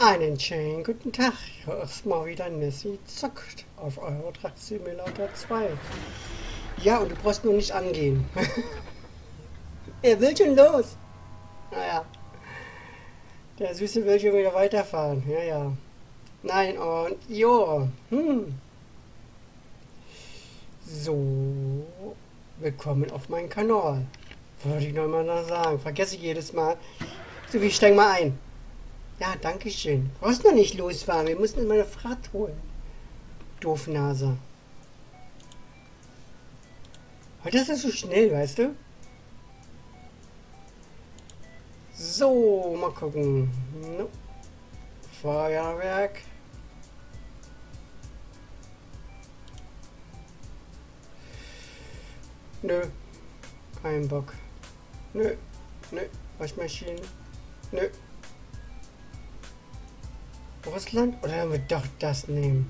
Einen schönen guten Tag. Hier ist mal wieder Nessie zockt auf Euro Truck Simulator 2. Ja, und du brauchst nur nicht angehen. Er will schon los. Naja, der Süße will schon wieder weiterfahren. Ja, ja. Nein, und jo. So, willkommen auf meinem Kanal. Wollte ich nochmal sagen. Vergesse ich jedes Mal. So, ich steig mal ein. Ja, danke schön. Du brauchst noch nicht losfahren. Wir müssen meine Fahrt holen. Doofnase. Heute ist das so schnell, weißt du? So, mal gucken. No. Feuerwerk. Nö. Kein Bock. Nö. Nö. Waschmaschinen. Nö. Russland? Oder werden wir doch das nehmen?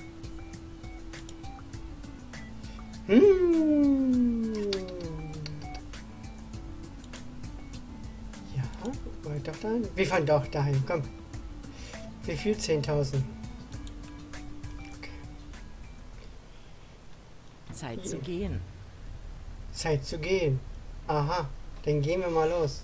Ja, wollen wir doch dahin? Wir fahren doch dahin, komm. Wie viel? 10.000. Okay. Zeit zu gehen. Zeit zu gehen. Aha, dann gehen wir mal los.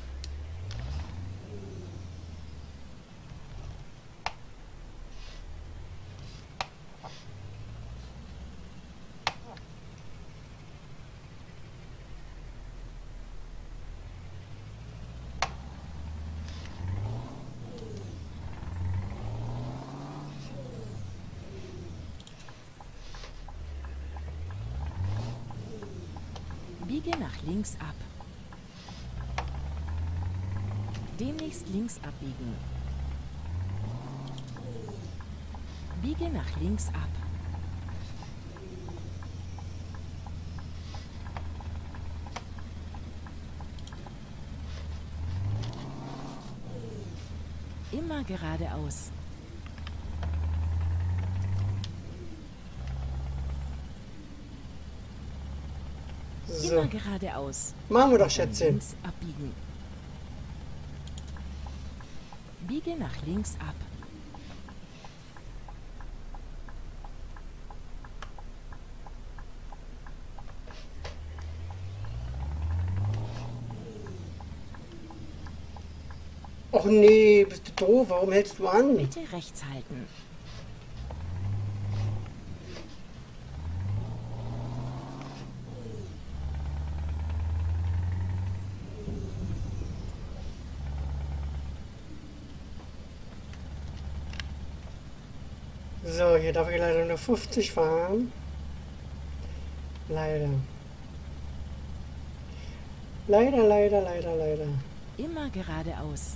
Biege nach links ab. Demnächst links abbiegen. Biege nach links ab. Immer geradeaus. So, Immer geradeaus. machen wir doch, Dann Schätzchen. links abbiegen. Biege nach links ab. Och nee, bist du doof? Warum hältst du an? Bitte rechts halten. So, hier darf ich leider nur 50 fahren. Leider. Leider, leider, leider, leider. Immer geradeaus.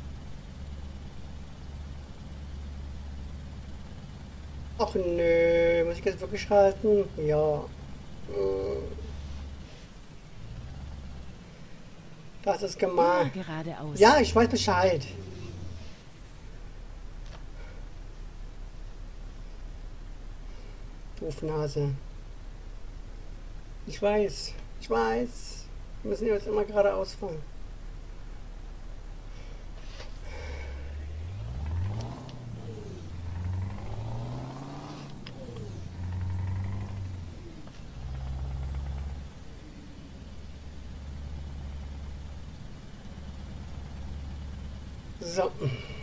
Ach nö, muss ich jetzt wirklich halten? Ja. Das ist Immer gemein. geradeaus. Ja, ich weiß Bescheid. Doofnase. Ich weiß. Ich weiß. Wir müssen jetzt immer geradeaus fahren. So.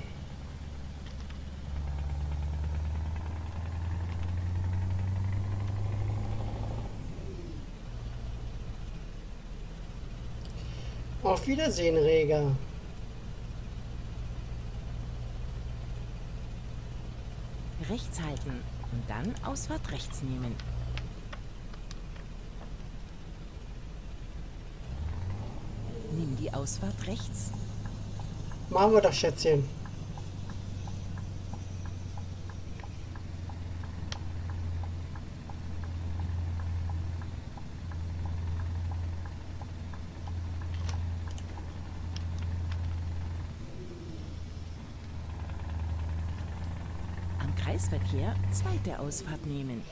Auf Wiedersehen, Reger. Rechts halten und dann Ausfahrt rechts nehmen. Nimm die Ausfahrt rechts. Machen wir doch, Schätzchen. Am Kreisverkehr zweite Ausfahrt nehmen.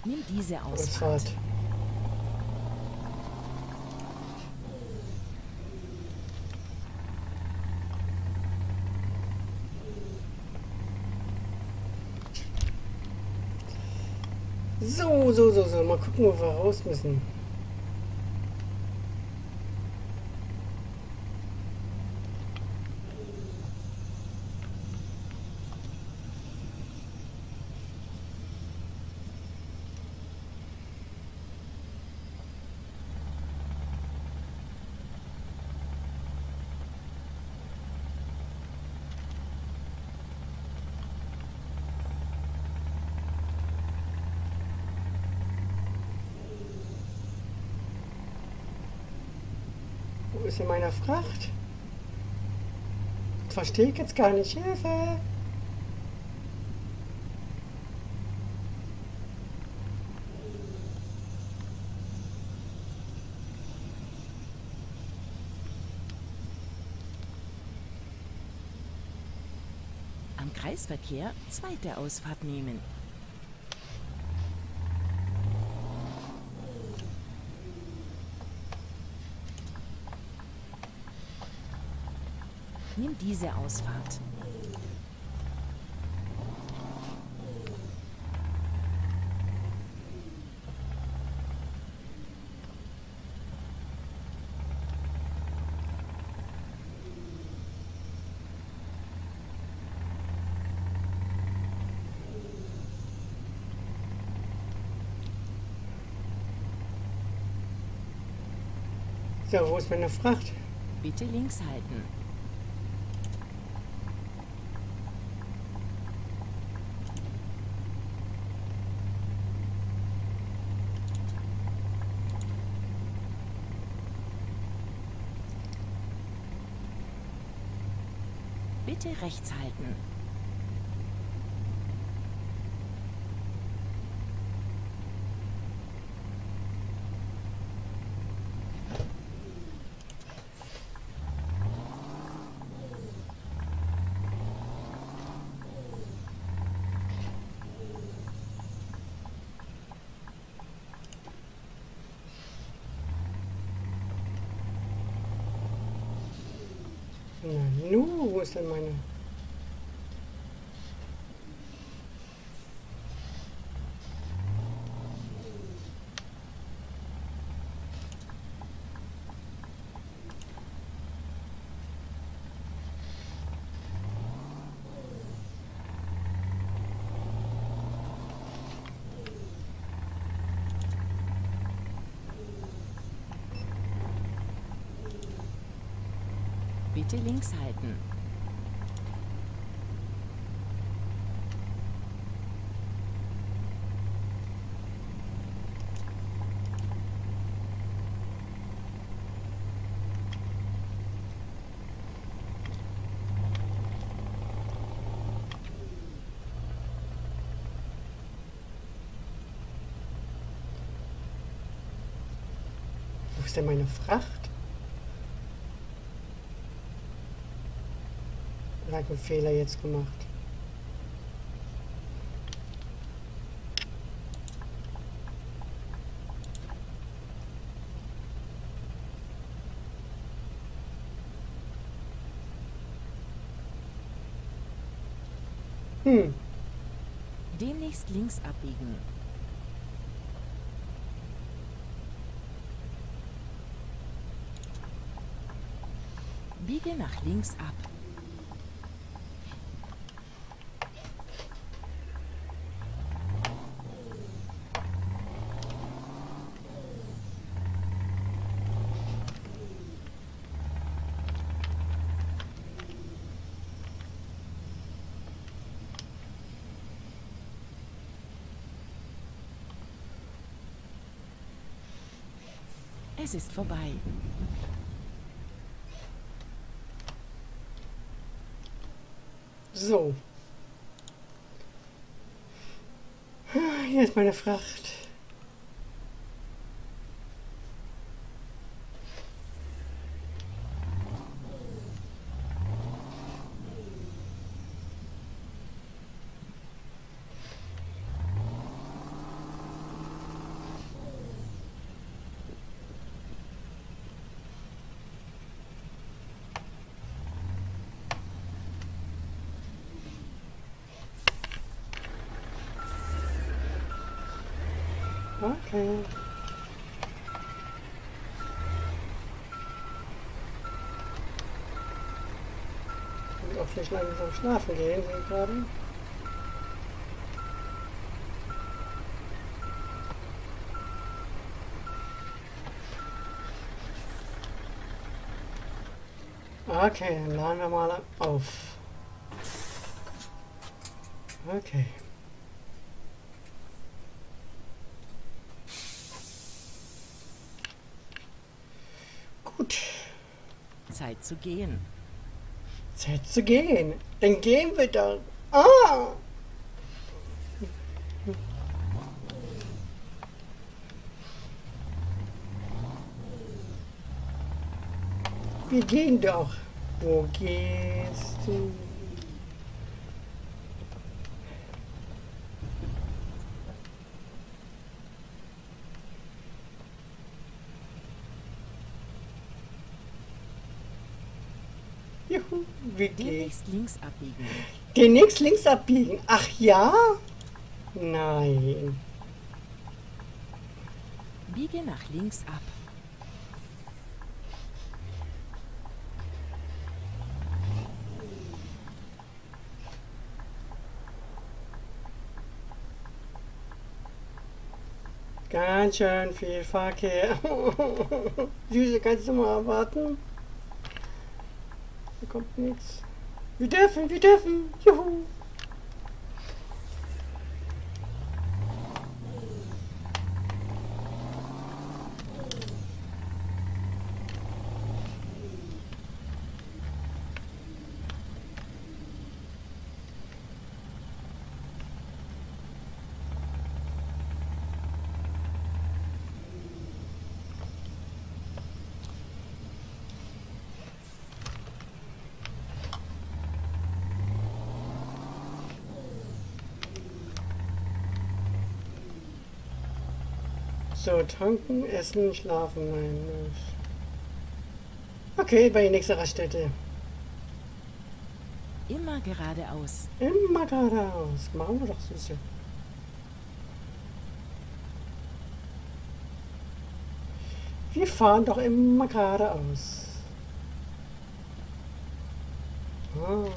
Nimm diese Ausfahrt. Ausfahrt. So. Mal gucken, wo wir raus müssen. Wo ist denn meine Fracht? Das verstehe ich jetzt gar nicht. Hilfe! Am Kreisverkehr zweite Ausfahrt nehmen. Nimm diese Ausfahrt. So, wo ist meine Fracht? Bitte links halten. Bitte rechts halten. Na, nu, wo ist denn meine? Bitte links halten. Wo ist denn meine Fracht? Oder habe ich einen Fehler jetzt gemacht? Demnächst links abbiegen. Biege nach links ab. Es ist vorbei. So. Hier ist meine Fracht. Okay. Und auch vielleicht langsam schlafen gehen, sehe ich gerade. Okay, dann laden wir mal auf. Okay. Gut. Zeit zu gehen. Zeit zu gehen. Dann gehen wir doch. Ah! Wir gehen doch. Wo gehst du? Juhu, wie geht? Demnächst links abbiegen. Demnächst links abbiegen. Ach ja? Nein. Biege nach links ab. Ganz schön viel Verkehr. Süße, kannst du mal warten? Da kommt nichts. Wir dürfen, wir dürfen. Juhu. So, tanken, essen, schlafen. Nein. Okay, bei der nächsten Raststätte. Immer geradeaus. Immer geradeaus. Machen wir doch, Süße. Wir fahren doch immer geradeaus. Ah.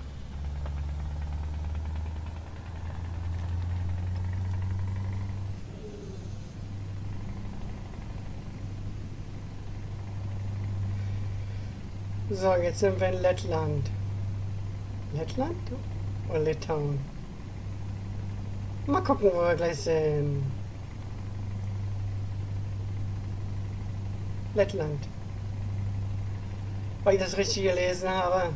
So, jetzt sind wir in Lettland. Lettland? Oder Litauen? Mal gucken, wo wir gleich sind. Lettland. Weil ich das richtig gelesen habe.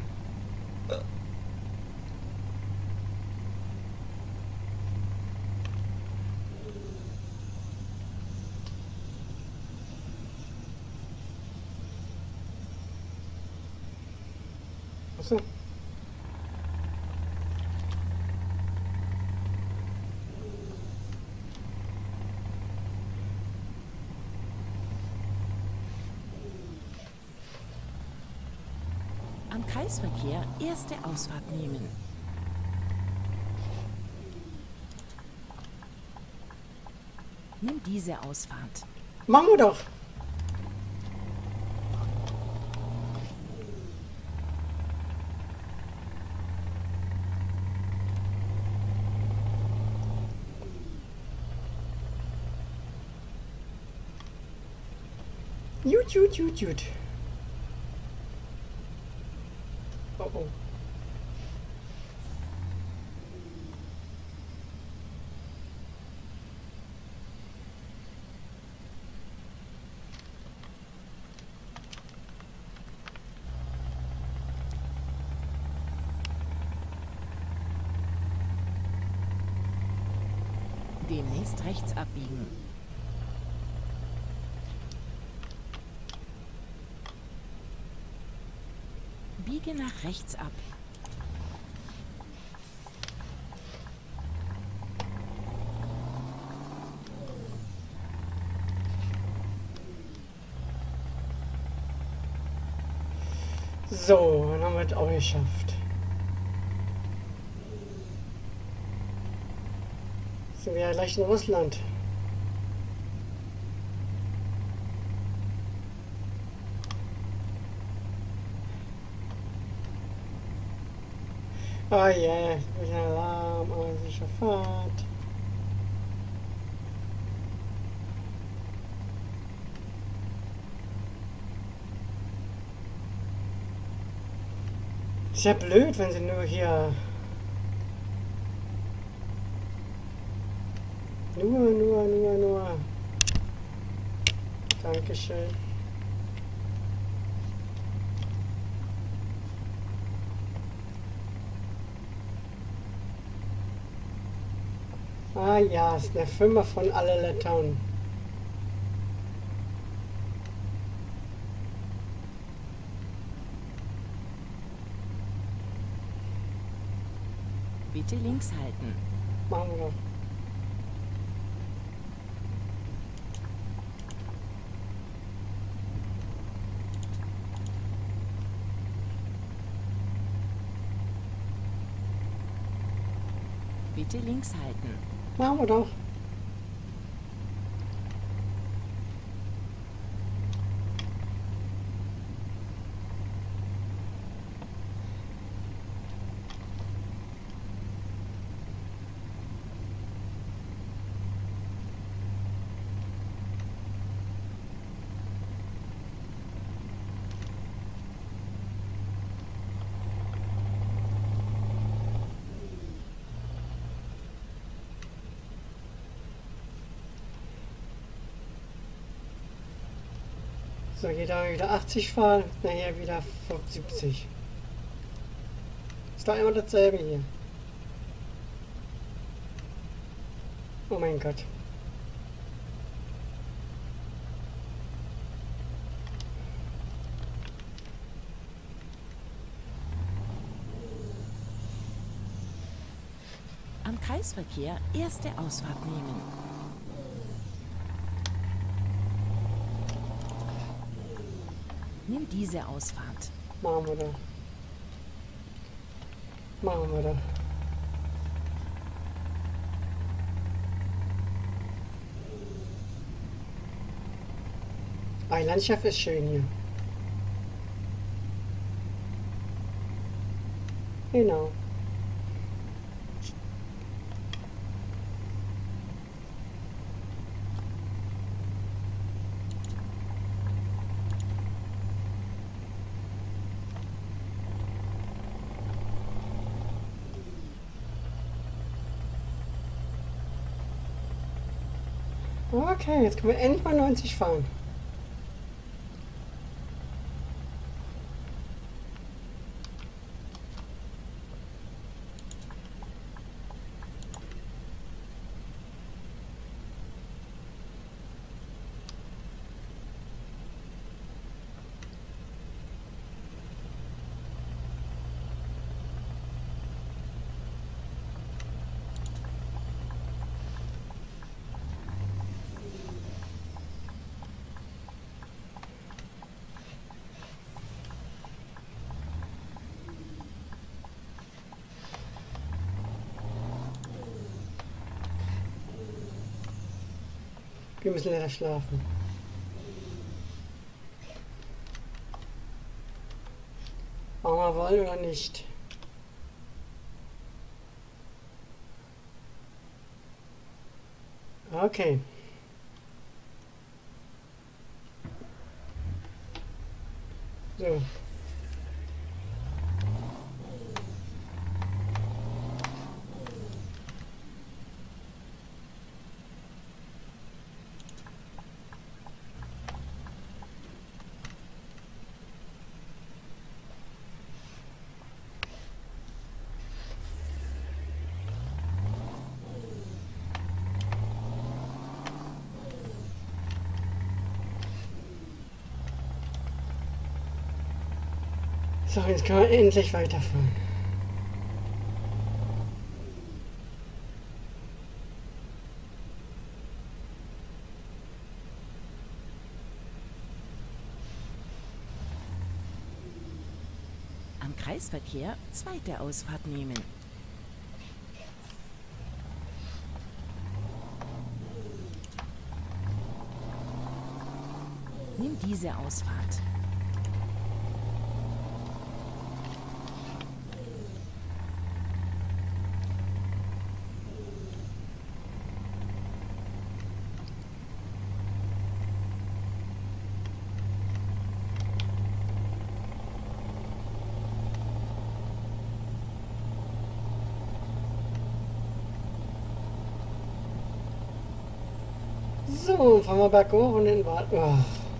Achso. Am Kreisverkehr erste Ausfahrt nehmen. Nimm diese Ausfahrt. Machen wir doch. Gut. Oh oh. Demnächst rechts abbiegen. Biege nach rechts ab. So, dann haben wir es auch geschafft. Sind wir ja gleich in Russland. Oh je, wieder Alarm, sicher Fahrt. Ist ja blöd, wenn sie nur hier... Nur. Dankeschön. Ah ja, ist eine Firma von alle Lettern. Bitte links halten. Machen wir doch. Bitte links halten. Machen wir doch. So, jeder wieder 80 fahren, nachher wieder 70. Ist doch immer dasselbe hier. Oh mein Gott. Am Kreisverkehr erste Ausfahrt nehmen. Nimm diese Ausfahrt. Machen wir doch. Machen wir doch. Ah, die Landschaft ist schön hier. Genau. Okay, jetzt können wir endlich mal 90 fahren. Wir müssen leider schlafen. Ob wir wollen oder nicht. Okay. So. So, jetzt können wir endlich weiterfahren. Am Kreisverkehr zweite Ausfahrt nehmen. Nimm diese Ausfahrt. So, fahren wir berghoch und in Wald. Oh.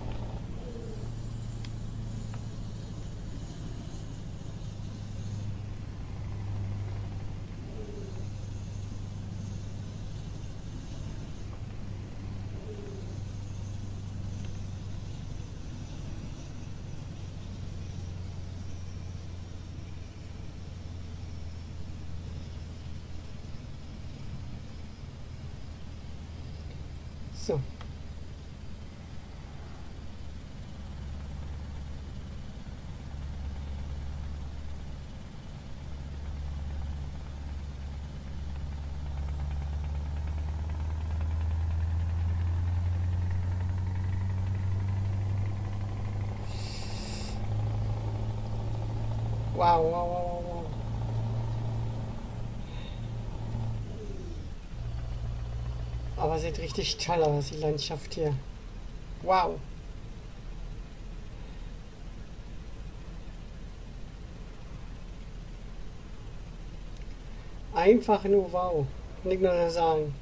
So. Wow, wow, wow, wow, wow. Aber sieht richtig toll aus, die Landschaft hier. Wow. Einfach nur wow. Nicht nur sagen.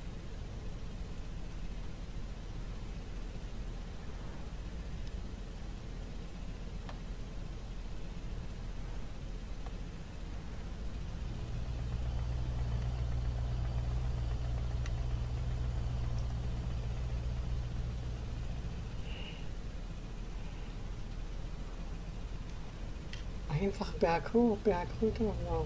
Einfach Berg hoch, Berg runter. Wow.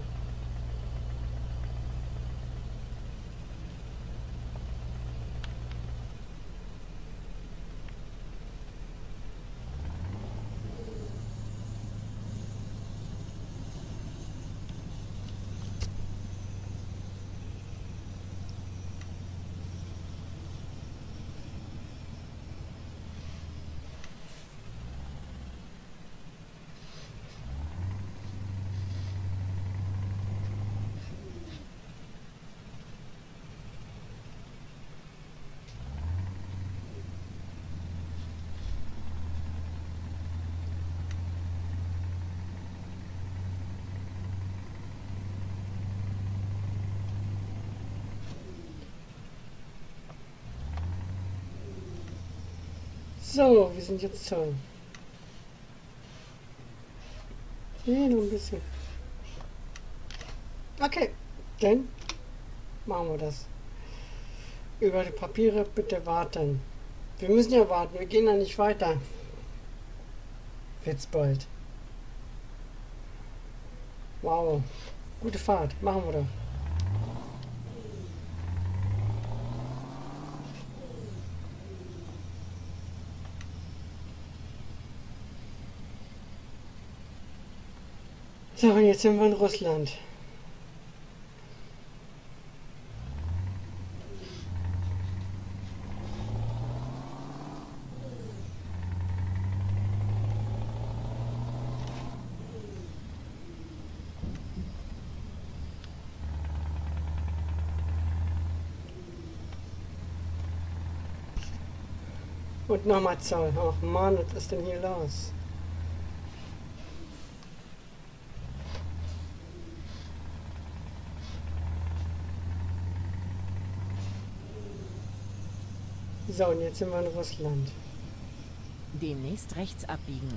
So, wir sind jetzt toll. Nee, nur ein bisschen. Okay, dann machen wir das. Über die Papiere bitte warten. Wir müssen ja warten, wir gehen ja nicht weiter. Wird's bald. Wow, gute Fahrt, machen wir doch. So, und jetzt sind wir in Russland. Und nochmal Zoll. Ach Mann, was ist denn hier los? So, und jetzt sind wir in Russland. Demnächst rechts abbiegen.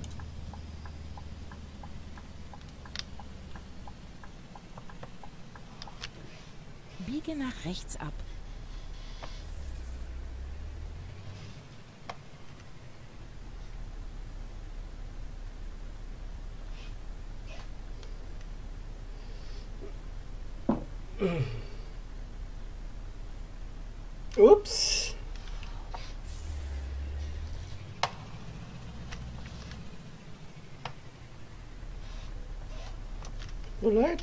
Biege nach rechts ab. Ups. So leid.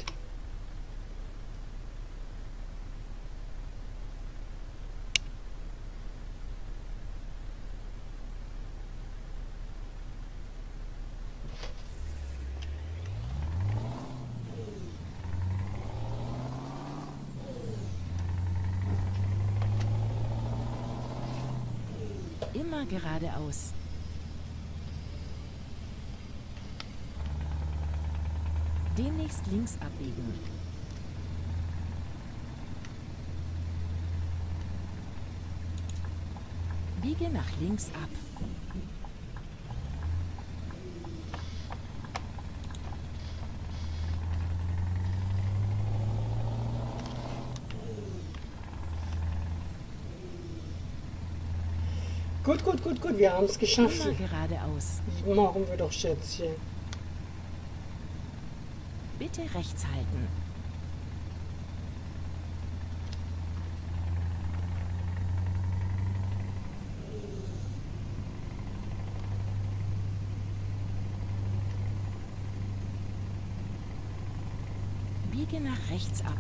Immer geradeaus. Demnächst links abbiegen. Biege nach links ab. Gut, gut, gut, gut, wir haben es geschafft. Immer geradeaus. Machen wir doch Schätzchen. Bitte rechts halten. Biege nach rechts ab.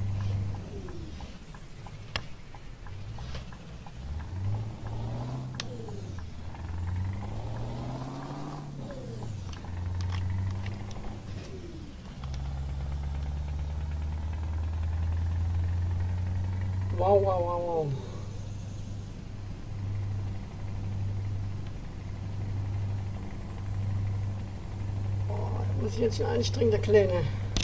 Wow, wow, wow, wow. Oh, da muss ich jetzt schon anstrengen, der Kleine.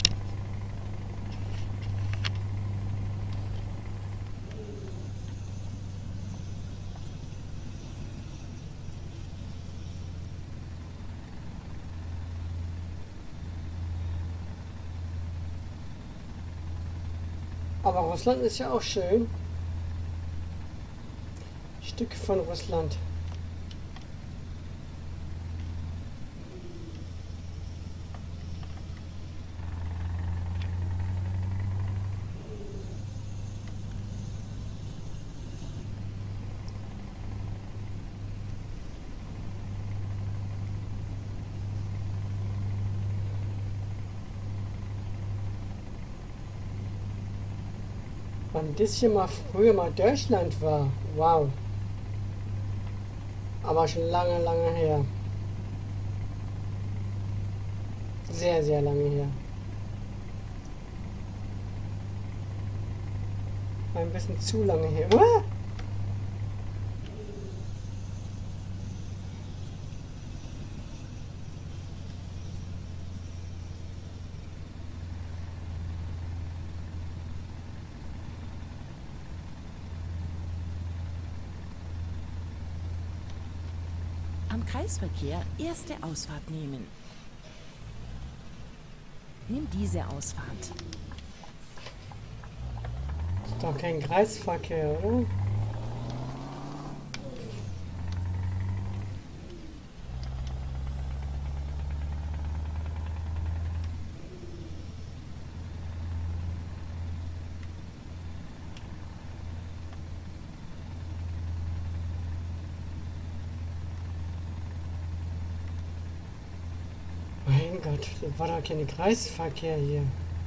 Aber Russland ist ja auch schön. Stück von Russland. Wann das hier mal früher mal Deutschland war. Wow. Aber schon lange, lange her. Sehr, sehr lange her. Ein bisschen zu lange her. Ah! Am Kreisverkehr erste Ausfahrt nehmen. Nimm diese Ausfahrt. Ist doch kein Kreisverkehr, oder? Mein Gott, das war doch kein Kreisverkehr hier.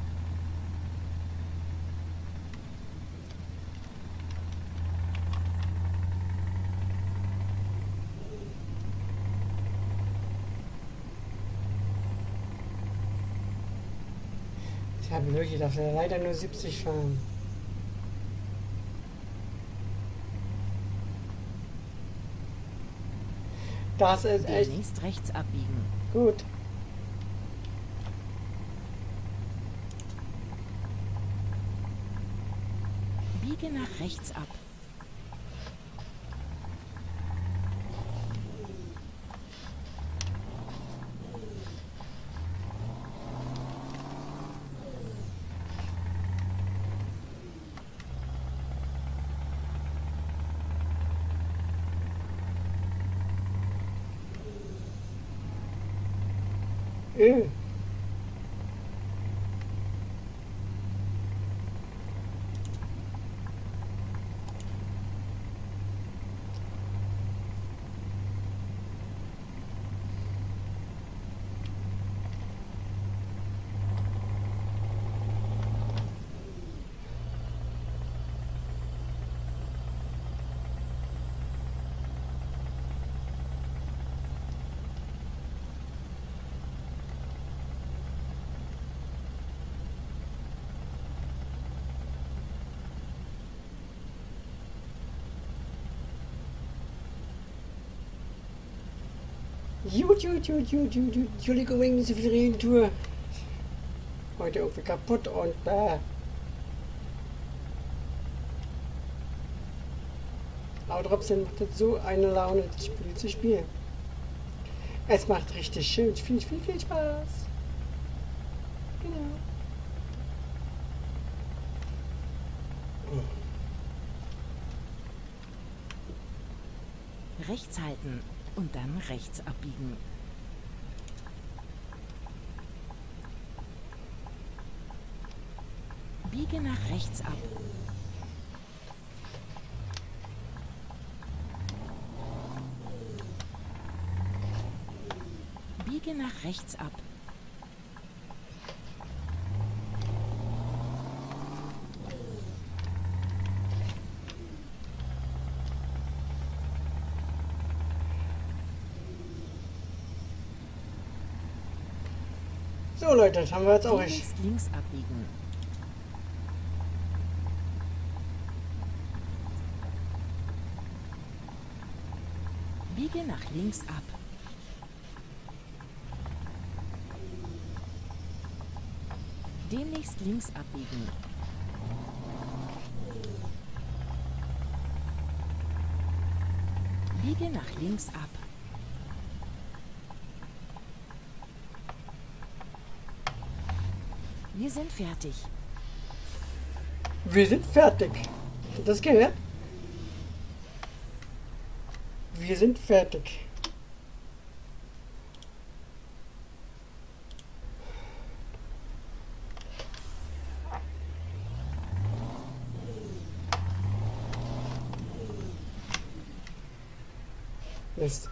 Ich habe wirklich gedacht, leider nur 70 fahren. Das ist echt Demnächst rechts abbiegen. gut. Biege nach rechts ab. Öh. Gut. Entschuldigung wegen dieser viel Regentour. Heute irgendwie kaputt und Aber trotzdem macht es so eine Laune, das Spiel zu spielen. Es macht richtig schön, viel Spaß. Genau. Rechts halten und dann rechts abbiegen. Biege nach rechts ab. Biege nach rechts ab. So Leute, das haben wir jetzt auch nicht. Links abbiegen. Biege nach links ab. Demnächst links abbiegen. Biege nach links ab. Wir sind fertig. Wir sind fertig. Habt ihr das gehört? Wir sind fertig. Mist.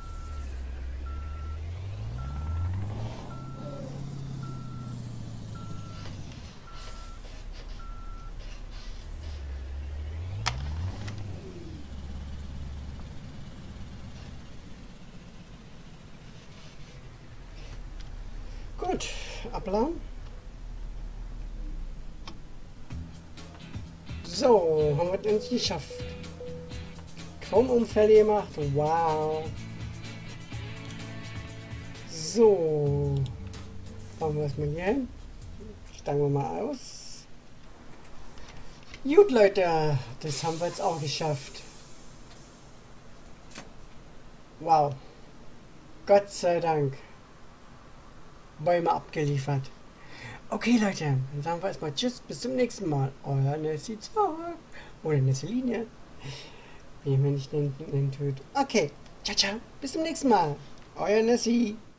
Gut, abladen. So, haben wir es endlich geschafft. Kaum Unfälle gemacht. Wow. So. Machen wir es mal hier hin. Steigen wir mal aus. Gut, Leute. Das haben wir jetzt auch geschafft. Wow. Gott sei Dank. Bäume abgeliefert. Okay, Leute. Dann sagen wir erstmal Tschüss. Bis zum nächsten Mal. Euer Nessie 2. Oder Nesseline. Wie man nicht nennen tut. Okay. Ciao, ciao. Bis zum nächsten Mal. Euer Nessie.